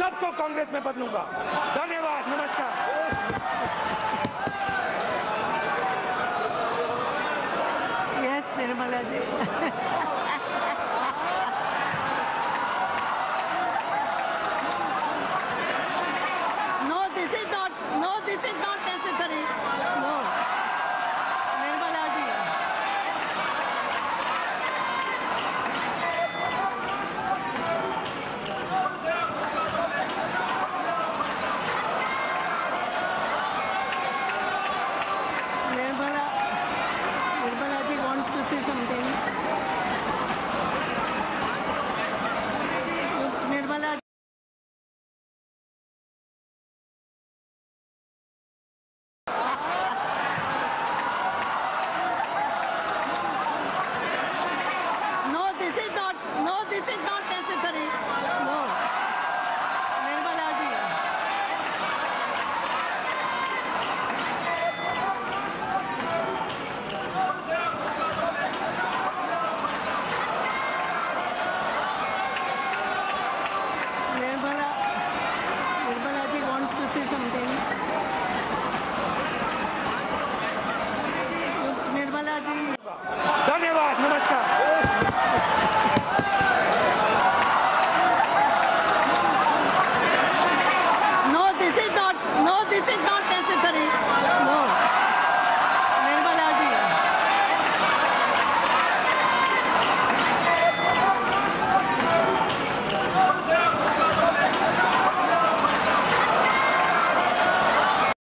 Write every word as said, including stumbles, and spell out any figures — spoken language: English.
सबको कांग्रेस में बदलूंगा। धन्यवाद, नमस्कार। Yes Nirmala ji. No, this is not. No, this is not necessary. No, Nirmala ji. Nirmala, Nirmala ji wants to say something. Nirmala. No, this is not. No, this is not.